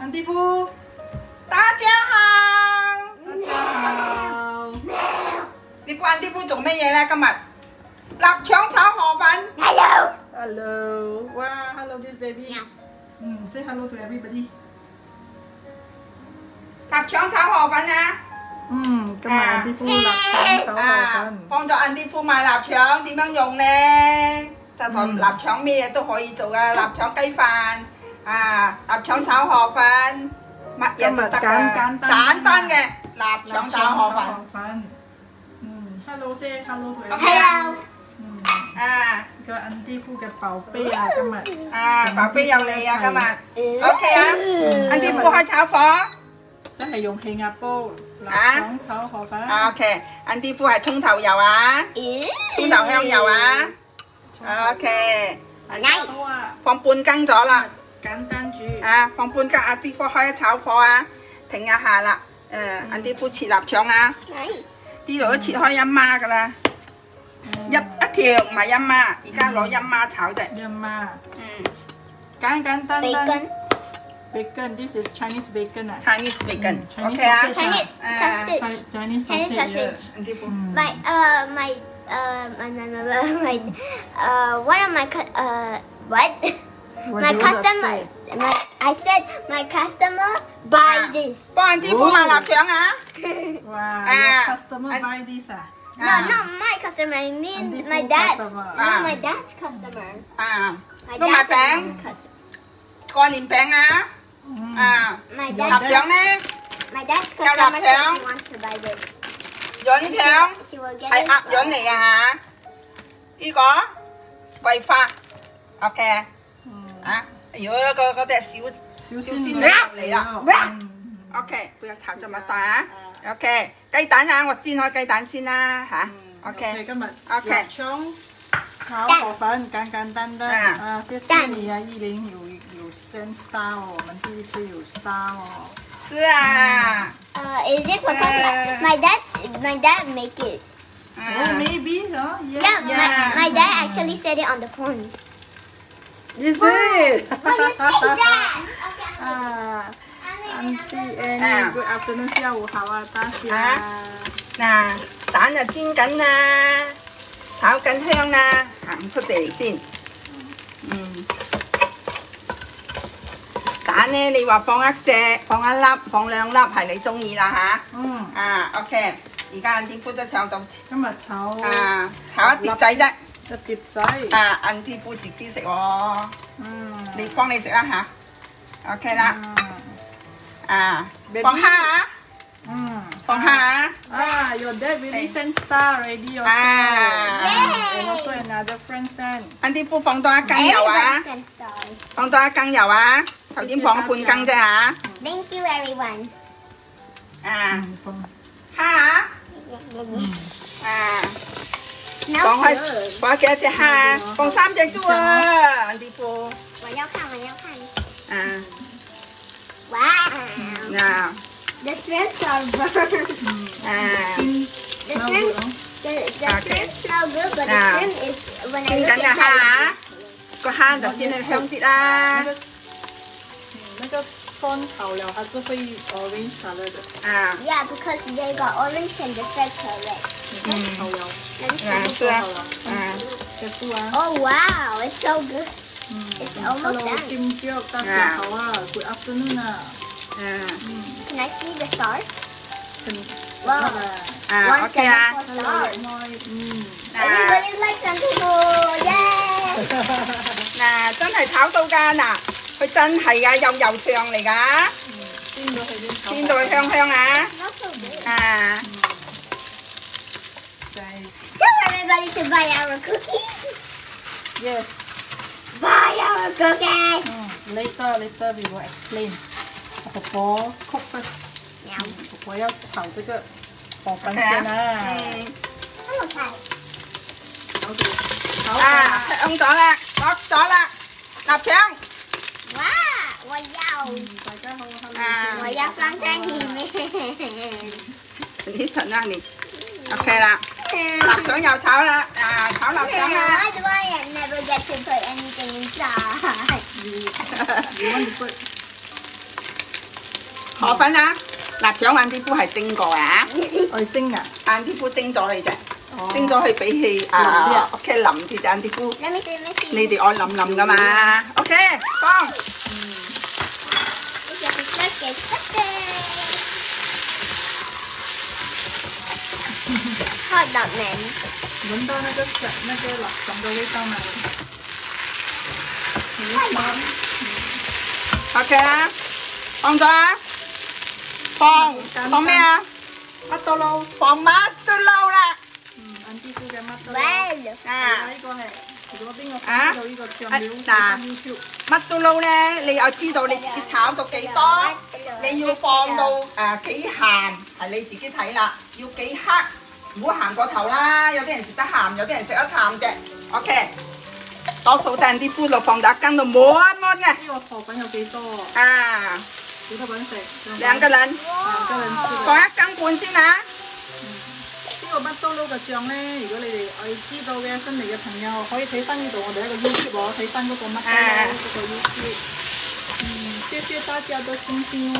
安迪夫， 大家好， 大家好。 你估安迪夫做咩嘢咧？今日臘腸炒河粉。Hello。 Hello， 哇 ，Hello this baby。say hello to everybody。 臘腸炒河粉啊！ 今日安迪夫臘腸炒河粉。 幫咗安迪夫買臘腸點樣用咧？就同臘腸咩嘢都可以做噶，臘腸雞飯啊，臘腸炒河粉，乜嘢都得噶，簡單嘅臘腸炒河粉。 Hello，say hello to everybody。 Hello。 個安迪夫嘅寶貝啊，今日。 寶貝有你啊，今日。OK 啊，安迪夫開炒火。 都係用氣壓煲臘腸炒河粉。 OK， 安迪夫係葱頭油啊，葱頭香油啊。OK， 放半羹咗啦。 簡單煮。 放半羹，安迪夫開炒火啊，停一下啦。安迪夫切臘腸啊。呢度都切開一孖噶啦。一條唔係一孖，而家攞一孖炒啫。 一孖。簡簡單單。Bacon, this is Chinese bacon 啊。 Chinese bacon。OK 啊。 Chinese sausage。 安迪夫。 one of my customer, I said my customer buy this. 幫安迪夫買臘腸啊！ 哇 ，your customer buy this 啊 ？No, not my customer. I mean my dad's. No, my dad's customer. 都買餅，過年餅啊！臘腸咧， My dad's customer said she wants to buy this. 潤腸係鴨潤嚟嘅嚇，呢個桂花 ，OK 如果嗰隻小鮮肉嚟啦 ，OK， 不要炒這麼大啊 ，OK， 雞蛋啊，我煎開雞蛋先啦嚇 ，OK， 今日 OK， 臘腸炒河粉簡簡單單謝謝你啊，依琳有 send star 哦，我們第一次有 star 哦。 是啊。 Is it because my dad make it? Oh, maybe, huh? Yeah, my dad actually said it on the phone. Is it? Why you say that? Auntie Annie, good afternoon， 下午好啊，大家。 嗱，蛋就煎緊啦，炒緊香啦，行出地嚟先。蛋咧，你話放一隻、放一粒、放兩粒係你中意啦吓。OK， 而家安迪夫都炒到。 今日炒炒一碟仔啫。 一碟仔。 安迪夫自己食喎。你幫你食啦吓。OK 啦。放蝦啊！放蝦啊 ！Your dad really send star already also. And also another friend send. 安迪夫放多一羹油啊！放多一羹油啊！頭先放半羹啫嚇。 Thank you everyone. 蝦啊！放幾多隻蝦啊？放3隻都啊！安迪夫。 我要看。 哇 ！The shrimps are burned. The shrimp smell good, but the shrimp is when I look at it. 煎緊啊蝦啊！個蝦就煎得香啲啦。 那個酸炒了還是會 orange color 的。 Yeah, because they got orange and the red color. 炒了。 是啊。 結束啊。 Oh wow, it's so good. It's almost done. Hello, Kim Kyok， 大家好啊 ，Good afternoon 啊。 Can I see the stars? Wow. OK 啊。 Everybody likes Antifu, yay！ 嗱，真係炒到㗎嗱，佢真係㗎，有油醬嚟㗎。煎到佢香香啊！ Tell everybody to buy our cookies. Yes. Buy our cookies. Later we will explain. 婆婆 cook first. 我要炒這個河粉先啊。 香咗啦，落咗啦，臘腸。 哇！我要。 大家好， 我要放在裡面。 呢層啦你 ，OK 啦，臘腸又炒啦，炒臘腸啦。 Why do I never get to put anything inside? You want to put 河粉啊，臘腸晏啲夫係蒸過啊， 我哋蒸啊， 晏啲夫蒸咗你啫，蒸咗佢比起OK 腍啲晏啲夫，你哋愛腍腍噶嘛 ，OK 放。 Hot dog man， 聞到那個臘腸的味道嗎？ OK 啦，放咗啊，放咩啊？ 乜都撈， 放乜都撈啦。 晏啲夫嘅乜都撈。 啊， 呢個係如果邊個知道呢個醬料？ 嗱，乜都撈咧，你又知道你自己炒到幾多，你要放到幾鹹係你自己睇啦，要幾黑，唔好鹹過頭啦。有啲人食得鹹，有啲人食得淡啫。OK。多數掟啲夫落放咗一羹到滿滿嘅。 呢個河粉有幾多啊？ 幾多個人食 ？2個人。放1羹半先啊！ 呢個麥當勞嘅醬咧，如果你哋愛知道嘅新嚟嘅朋友，可以睇翻呢度我哋一個 YouTube 喎，睇翻嗰個麥當勞嗰個 YouTube。謝謝大家的星星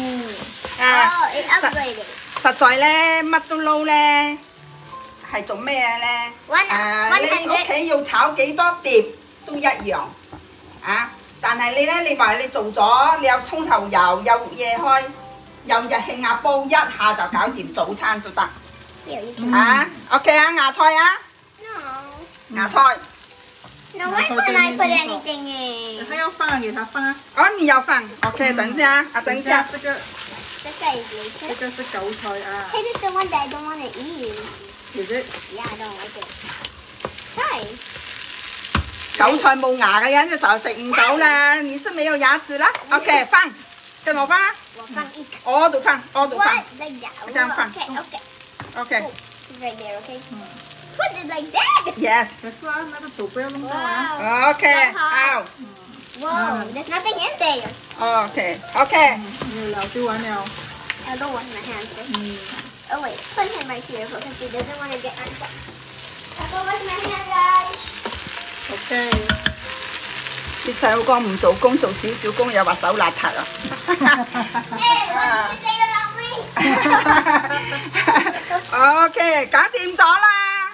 哦。 實在咧，乜都撈咧，係做咩咧？你屋企要炒幾多碟？都一樣啊！但係你話你做咗，你有葱頭油，有嘢開，有日氣壓煲，一下就搞掂早餐都得。啊 ，OK 啊，芽菜啊。No。芽菜。 No, why can't I put anything in？ 還要放給它放啊。 哦，你要放 ，OK， 等一下啊，等一下。 這個是韭菜啊。 Hey, this is the one that I don't want to eat. Is it? Yeah, I don't like it. Try. 韭菜冇牙嘅人就食唔到啦，你是沒有牙齒啦。OK， 放，跟我放。 我放一個。 我度放，我度放。 Like that. 這樣放。 Okay. Right there, okay? Put it like that. Yes. 那個手不要弄到啊。 OK， 好。 Whoa, there's nothing in there. OK。 你要丟完了。 I don't wash my hands. Oh wait, put him right here because he doesn't want to get on top. I go wash my hands, guys. OK。 啲細佬哥唔做工，做少少工又話手邋遢啊。 Hey, what did you say about me? OK， 搞掂咗啦，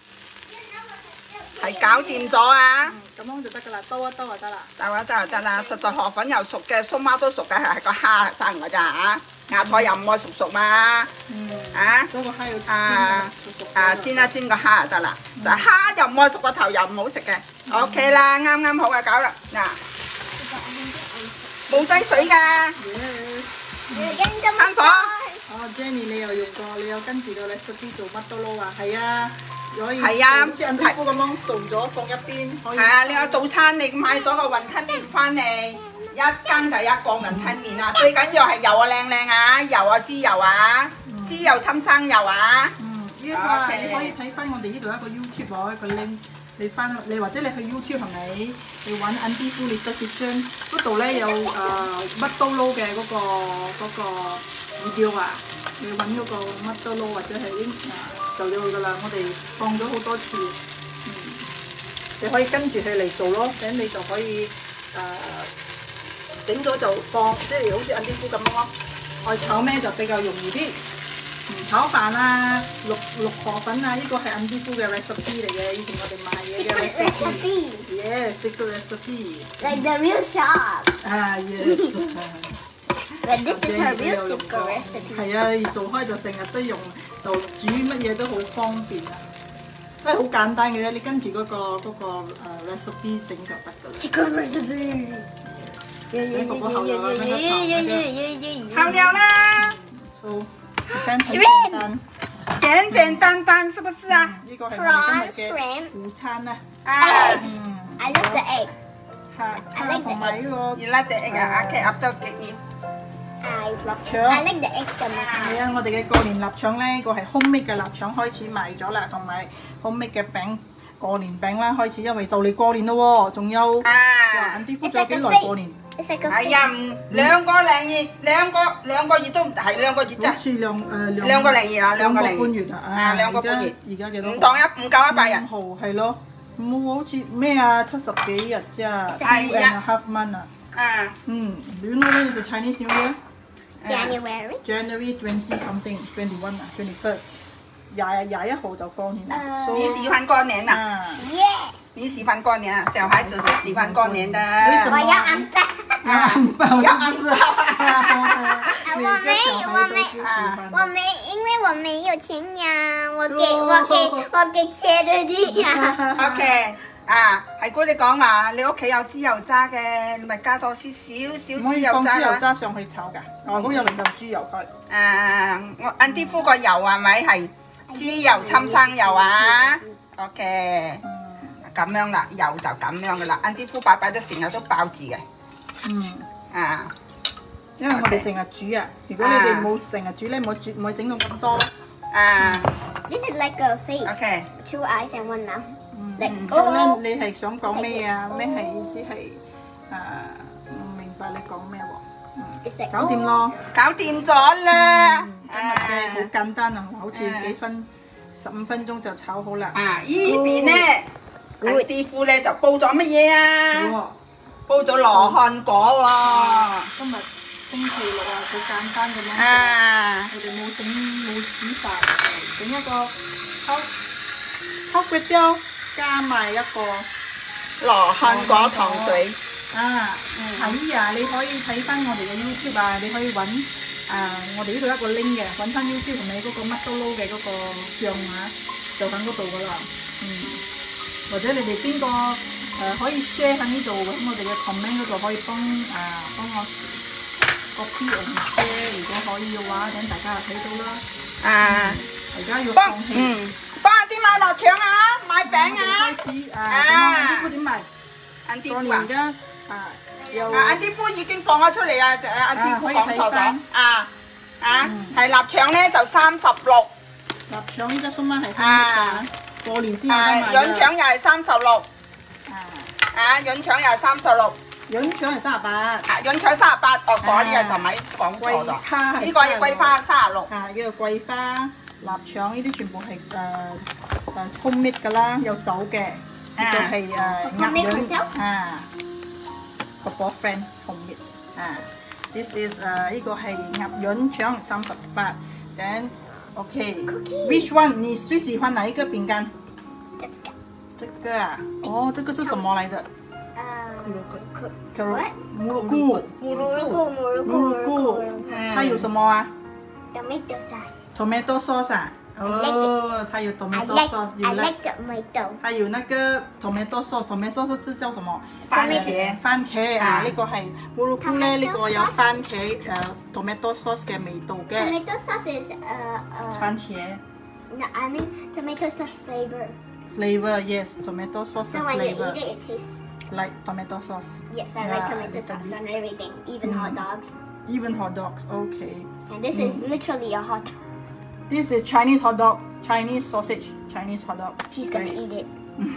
係搞掂咗啊！ 咁樣就得㗎啦，兜一兜就得啦。 兜一兜就得啦，實在河粉又熟嘅，蘇媽都熟嘅，係個蝦生㗎咋嚇。芽菜又唔愛熟嘛，啊， 嗰個蝦要煎一煎個蝦就得啦。但蝦又唔愛熟個頭又唔好食嘅。OK 啦，啱啱好啊，搞啦，嗱，冇擠水㗎，生火。 哦 ，Jenny 你又用過，你有跟住個 recipe 做乜都撈啊？係啊，可以。 係啊， 好似銀皮膚咁樣做咗放一邊。 係啊，你有早餐你買咗個雲吞麵翻嚟。一羹就一個雲吞麵啦，最緊要係油啊靚靚啊，油啊豬油啊，豬油侵生油啊。 呢個你可以睇翻我哋呢度一個 YouTube 喎，一個 link， 你翻你或者你去 YouTube 係咪？你揾 Auntie Foo Little Kitchen 嗰度咧有乜都撈嘅嗰個video啊，你揾嗰個乜都撈或者係就有㗎啦。我哋放咗好多次，你可以跟住佢嚟做咯，咁你就可以整咗就放，即係好似Auntie Foo咁咯。愛炒咩就比較容易啲。炒飯啊，淥河粉啊，呢個係Auntie Foo嘅 recipe 嚟嘅，以前我哋賣嘢嘅 recipe。Yes, secret recipe. Like the real shop. Yes. But this is her real secret recipe. 係啊，做開就成日都用，就煮乜嘢都好方便啊。都係好簡單嘅啫，你跟住嗰個recipe 整就得㗎啦。 Secret recipe. 好了啦。 So，簡單，是不是啊？ 呢個係我哋今日嘅午餐啊。 I love the egg. 蝦同埋呢個。 You like the egg 啊？OK， after cake。 臘腸。 I like the egg so much. 係啊，我哋嘅過年臘腸咧，個係 homemade 嘅臘腸開始賣咗啦，同埋 homemade 嘅餅過年餅啦開始，因為就嚟過年咯喎，仲有Auntie Foo仲有幾耐過年？ 係啊，兩個月都唔係2個月咋？ 好似 2個零月啊，2個半月啊，2個半月。而家幾多？ 唔夠100日。 5號係咯，冇好似咩啊70幾日咋？2.5 months 啊。 Do you know when is the Chinese New Year? January 20 something 21啊 21st 21號就過年啦。 你喜歡過年啊？你喜歡過年啊？小孩子是喜歡過年的。 我要安排。 要安排。 我没，因为我没有錢呀，我給 charity 呀。 OK。係姑你講話，你屋企有豬油渣嘅，你咪加多少豬油渣豬油渣上去炒㗎。我嗰有另有豬油開。 我安啲夫個油係咪係豬油侵生油啊 ？OK， 咁樣啦，油就咁樣噶啦。安啲夫擺都成日都爆字嘅。 因為我哋成日煮啊，如果你哋冇成日煮咧，唔會整到咁多咯。 This is like a face. OK. 2 eyes and 1 mouth. 你係想講咩啊？咩係意思係唔明白你講咩喎？搞掂咯， 搞掂咗啦。 今日嘅好簡單啊，好似15分鐘就炒好啦。 依邊咧，啲夫咧就煲咗乜嘢啊？煲咗羅漢果喎。 今日星期六啊，好簡單咁樣。我哋冇煮飯，整一個烤粿條。加埋一個羅漢果糖水睇啊！你可以睇翻我哋嘅 YouTube 啊，你可以揾我哋呢度一個 link 嘅，揾翻 YouTube 同你嗰個乜都撈嘅嗰個醬就喺嗰度噶啦。或者你哋邊個可以 share 喺呢度，喺我哋嘅 comment 嗰度可以幫我copy and share， 如果可以嘅話，等大家就睇到啦。而家要放棄。 幫阿啲買臘腸啊，買餅啊！ 開始安啲夫點賣？ 安啲夫啊！ 而家安啲夫已經放咗出嚟啊！安啲夫講錯咗係臘腸咧就36。 臘腸呢隻鬆蚊係30過年先有得賣㗎。 潤腸又係36。潤腸又係36。 潤腸係38。 潤腸38，我呢個就咪講錯咗。呢個係桂花36。 叫做桂花。臘腸呢啲全部係homemade 㗎啦，有酒嘅，呢個係鴨潤個 boyfriend homemade This is 呢個係鴨潤腸38，then OK，which one 你最喜歡哪一個餅乾？這個啊，哦，這個是什麼來的？蘑菇，它有什麼啊？Tomato sauce 啊，哦，它有 tomato sauce， 它有那個 tomato sauce，tomato sauce 是叫什麼？番茄啊，呢個係蘑菇咧，呢個有番茄tomato sauce 嘅味道嘅。 Tomato sauce is 番茄。 No, I mean tomato sauce flavor. Flavor, yes, tomato sauce So when you flavor. eat it, it tastes Like tomato sauce. Yes, I like tomato sauce on everything, even hot dogs. Even hot dogs, okay. And this is literally a hot dog. This is Chinese hot dog, Chinese sausage, Chinese hot dog. She's gonna eat it.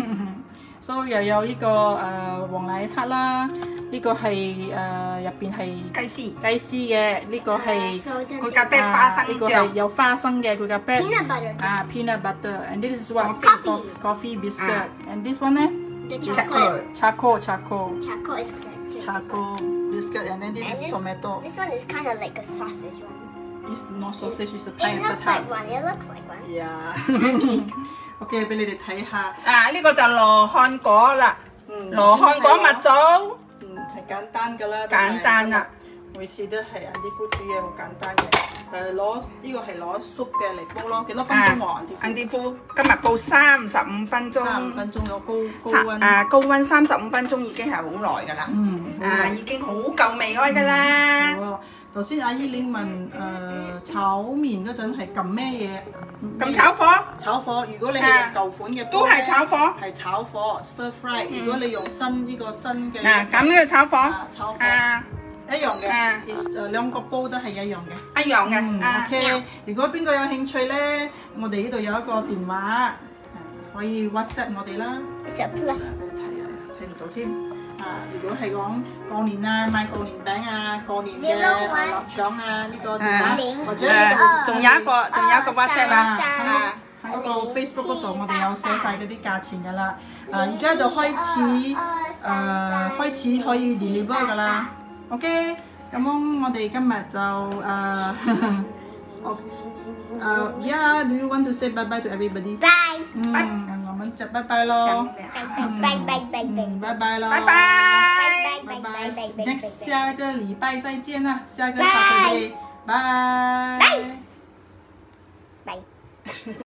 So 又有呢個黃奶撻啦，呢個係入邊係雞絲嘅，呢個係佢嘅啤花生醬， 呢個係有花生嘅佢嘅啤 peanut butter. peanut butter，and this is what coffee biscuit， and this one 咧 The chocolate. charcoal Chocolate is correct. charcoal biscuit，and then this is tomato. This one is kind of like a sausage one. It's not sausage, it's a It pineapple looks like tart. one. It looks like one. Yeah. OK， 俾你哋睇下。 呢個就羅漢果啦，羅漢果蜜棗。 係簡單㗎啦。 簡單啦。 每次都係人啲夫煮嘢好簡單嘅。攞呢個係攞粥嘅嚟煲咯，幾多分鐘喎？ 人啲夫今日煲35分鐘。 35分鐘有高溫。 高溫35分鐘已經係好耐㗎啦。已經好夠味開㗎啦。 頭先阿姨你問炒麵嗰陣係撳咩嘢？ 撳炒火。 炒火，如果你係用舊款嘅都係炒火。係炒火 stir fry。如果你用呢個新嘅， 咁呢個炒火。 炒火。一樣嘅，兩個煲都係一樣嘅。 一樣嘅。 OK， 如果邊個有興趣咧，我哋呢度有一個電話，可以 WhatsApp 我哋啦。 WhatsApp plus。 俾你睇啊，睇唔到添。如果係講過年啊，買過年餅啊，過年嘅臘腸啊，呢個電話或者仲有一個 WhatsApp 啊， 喺嗰個 Facebook 嗰度，我哋有寫晒嗰啲價錢㗎啦。而家就開始可以 deliver 㗎啦。OK， 咁我哋今日就Yeah, do you want to say bye bye to everybody? Bye. 我們就拜拜咯。拜拜咯。 拜拜。 拜拜。Next 下個禮拜再見啦，下個 Saturday。拜。 Bye.